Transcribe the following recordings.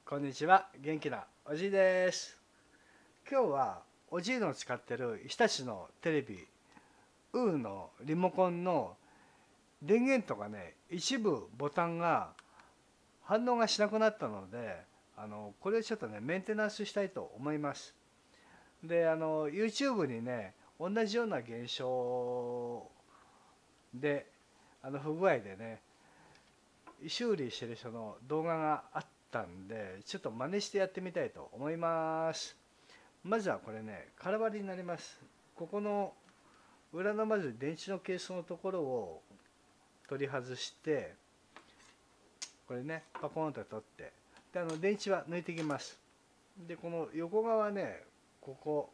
こんにちは、元気なおじいです。今日はおじいの使ってる日立のテレビのリモコンの電源とかね、一部ボタンが反応がしなくなったので、これをちょっとねメンテナンスしたいと思います。で、YouTube にね同じような現象で不具合でね修理してる人の動画があったんで、ちょっと真似してやってみたいと思います。まずはこれね、空張りになります。ここの裏のまず電池のケースのところを取り外して、これねパコンと取って、で電池は抜いていきます。でこの横側ね、ここ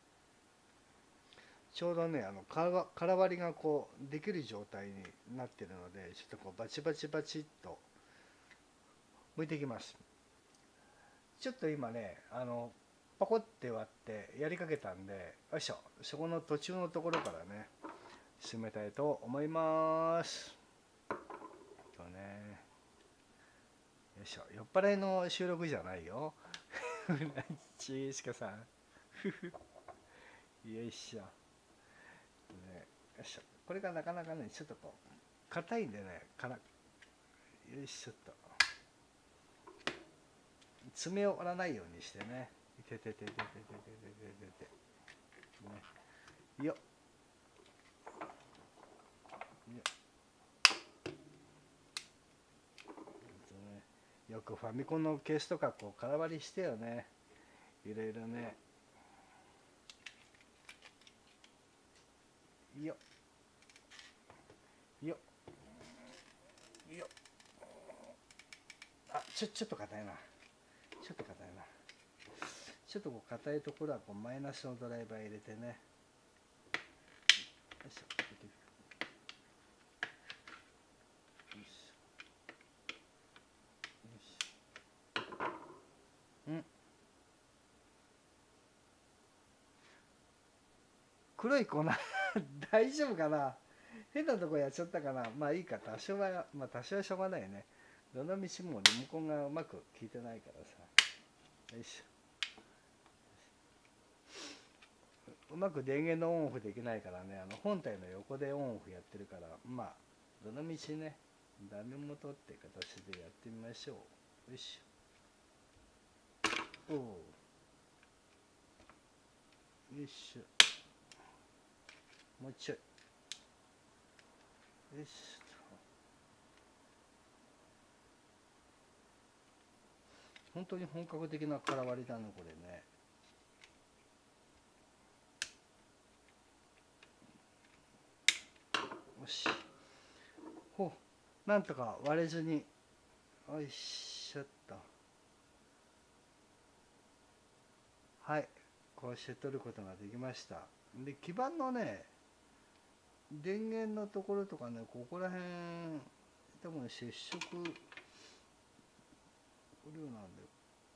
ちょうどね空張りがこうできる状態になってるので、ちょっとこうバチバチバチっと剥いていきます。ちょっと今ねパコって割ってやりかけたんで、よいしょ、そこの途中のところからね進めたいと思います。とね、よいしょ、酔っ払いの収録じゃないよ。ちいすけさん。よいしょ、ね、よいしょ。これがなかなかねちょっとこう硬いんでね、よいしょっと爪を折らないようにしてね、いててててててててててね、よっよくファミコンのケースとかこう空張りしてよね、いろいろね。よよよ、あ、ちょっと硬いな、ちょっと硬いな。ちょっとこう硬いところはこうマイナスのドライバー入れてね、よいしょ、よしよし、黒い粉大丈夫かな、変なとこやっちゃったかな。まあいいか、多少はまあ多少はしょうがないね。どの道もリモコンがうまく効いてないからさ。よいしょ、うまく電源のオンオフできないからね、本体の横でオンオフやってるから、まあどの道ねダメ元って形でやってみましょう。よいしょ、おお、よいしょ、もうちょい、よいしょ。本当に本格的な空割りだねこれね。よし、ほう、なんとか割れずに、よいしょっと、はい、こうして取ることができました。で基板のね電源のところとかね、ここら辺多分接触不良なんで、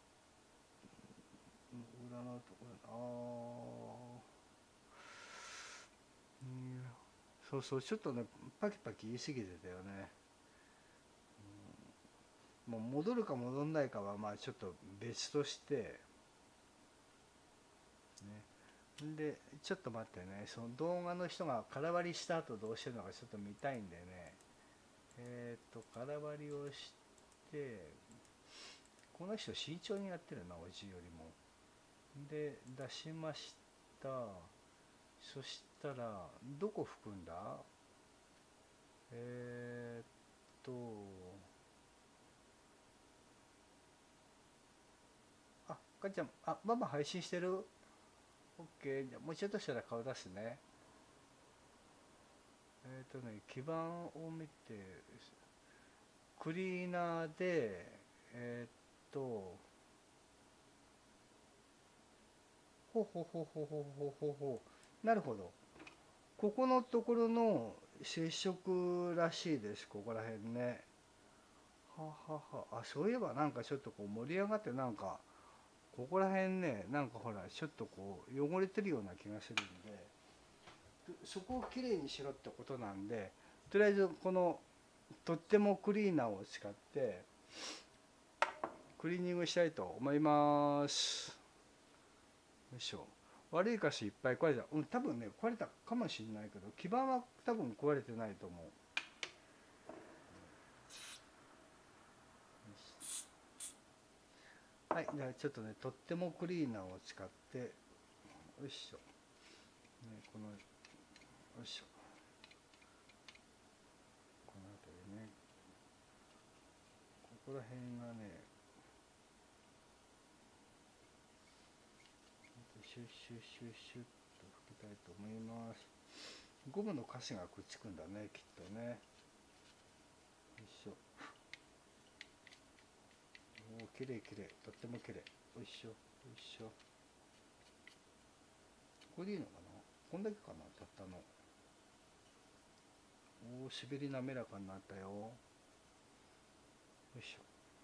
裏のところ、そうそう、ちょっとねパキパキ言い過ぎてたよね。もう戻るか戻んないかはまあちょっと別として、ね、でちょっと待ってね、その動画の人が空割りした後どうしてるのかちょっと見たいんでね。空割りをして、この人慎重にやってるな、おじよりも。で出しました。そしたらどこ吹くんだ、えー、っとあ、かっちゃん、あ、ママ配信してる？ OK、 じゃあもうちょっとしたら顔出すね。基板を見て、クリーナーで、えーっと、ほうほうほうほうほうほうほうほう。なるほど。ここのところの接触らしいです、ここら辺ね。ははは。あ、そういえばなんかちょっとこう盛り上がって、なんか、ここら辺ね、なんかほら、ちょっとこう、汚れてるような気がするんで、そこをきれいにしろってことなんで、とりあえずこの、とってもクリーナーを使って、 クリーニングしたいと思います。よいしょ。悪い箇所いっぱい壊れた。多分ね壊れたかもしれないけど、基板は多分壊れてないと思う。はい、じゃあちょっとね、とってもクリーナーを使って、よいしょ、ね、この、よいしょ、この辺りね、ここら辺がね、シュッシュッシュッシュッと拭きたいと思います。ゴムのカスがくっつくんだね、きっとね。よいしょ。おお、きれいきれい、とってもきれい。よいしょ、よいしょ。これでいいのかな、こんだけかな、たったの。おお、滑り滑らかになったよ。よいしょ。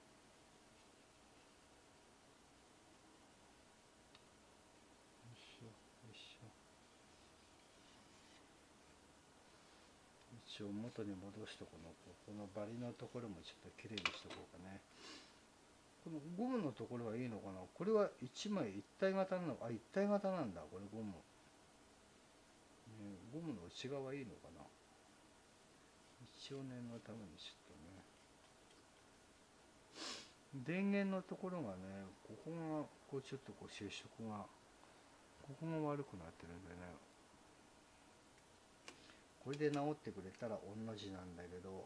一応元に戻しとこの、このバリのところもちょっときれいにしとこうかね。このゴムのところはいいのかな、これは一枚一体型なの、一体型なんだこれゴム、ね、ゴムの内側いいのかな、一応念のためにちょっとね、電源のところがね、ここがこうちょっとこう接触がここが悪くなってるんでね、これで直ってくれたら同じなんだけど、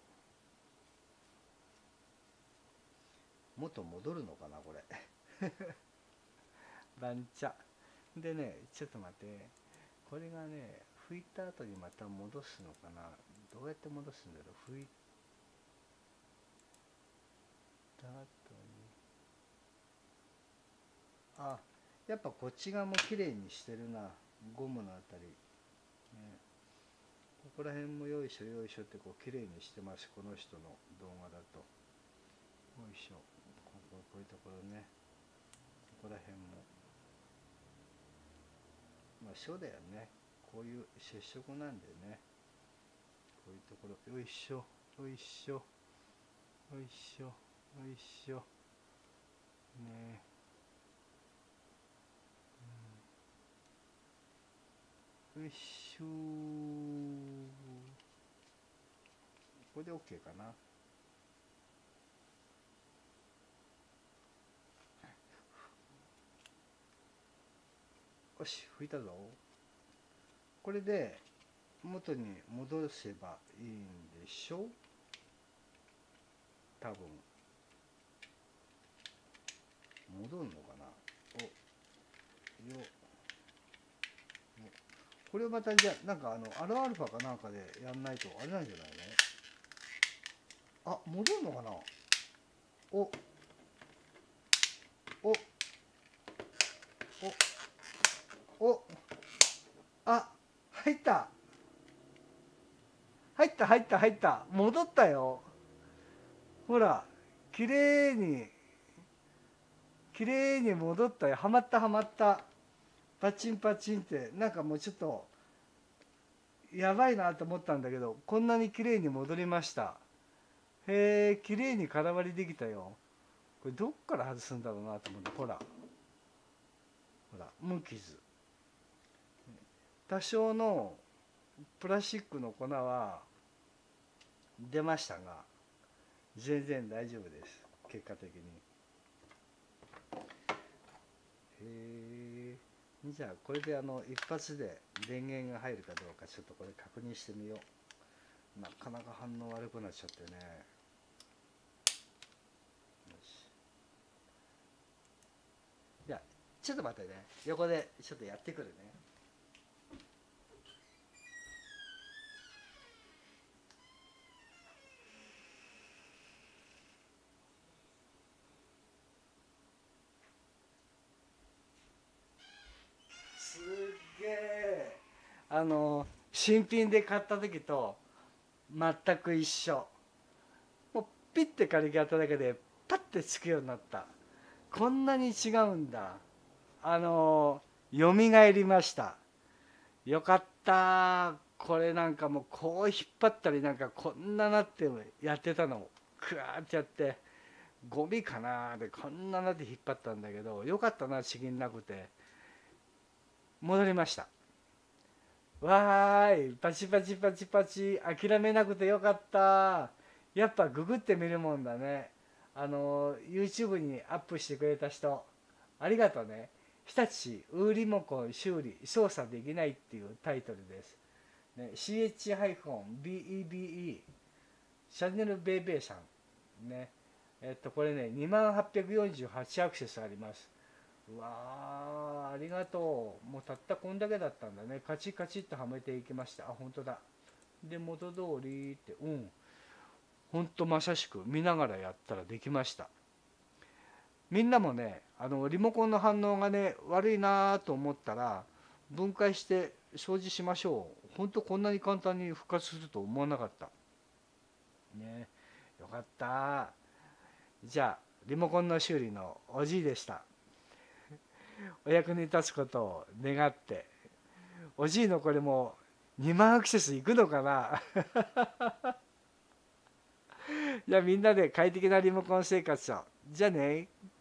元戻るのかなこれ番茶でね、ちょっと待って、これがね拭いた後にまた戻すのかな、どうやって戻すんだろう、拭いた後に、あ、やっぱこっち側も綺麗にしてるな、ゴムのあたり、ね、ここら辺もよいしょよいしょってこう綺麗にしてます、この人の動画だと。よいしょ、こういうところね、ここら辺もまあそうだよね、こういう接触なんでね、こういうところ、よいしょよいしょよいしょよいしょねえ、よいしょ、これで OK かな。よし、拭いたぞ。これで元に戻せばいいんでしょ、多分戻るのかな。およ、これをまたじゃあなんかアルアルファかなんかでやんないとあれなんじゃないの。あ、戻るのかな。おおお、あ、入った入った入った入った、戻ったよ。ほら、きれいにきれいに戻ったよ。はまったはまった、パチンパチンって、なんかもうちょっとやばいなと思ったんだけど、こんなにきれいに戻りました。へえ、きれいに空割りできたよ。これどっから外すんだろうなと思って、ほらほら、無傷。多少のプラスチックの粉は出ましたが全然大丈夫です、結果的に。へえ、じゃあこれで一発で電源が入るかどうかちょっとこれ確認してみよう。なかなか反応悪くなっちゃってね。よし、じゃあちょっと待ってね、横でちょっとやってくるね。すっげえ、新品で買った時と全く一緒。もうピッて軽くやっただけでパッてつくようになった。こんなに違うんだ。よみがえりました。よかった。これなんかもうこう引っ張ったりなんかこんななってやってたのをクワーってやってゴミかなでこんななって引っ張ったんだけど、よかったな、ちぎんなくて。戻りました。わーい、パチパチパチパチ、諦めなくてよかった。やっぱググってみるもんだね。YouTube にアップしてくれた人、ありがとうね。日立ウーリモコン修理操作できないっていうタイトルです。ね、CH-BEBE シャネルベイベーさん。ね。これね、2848アクセスあります。うわー、ありがとう。もうたったこんだけだったんだね。カチカチっとはめていきました。あ、本当だ。で、元通りって、ほんとまさしく見ながらやったらできました。みんなもね、リモコンの反応がね、悪いなと思ったら、分解して掃除しましょう。ほんとこんなに簡単に復活すると思わなかった。ね、よかった。じゃあ、リモコンの修理のおじいでした。お役に立つことを願って、おじいのこれも2万アクセスいくのかな。じゃあみんなで快適なリモコン生活を。じゃあね。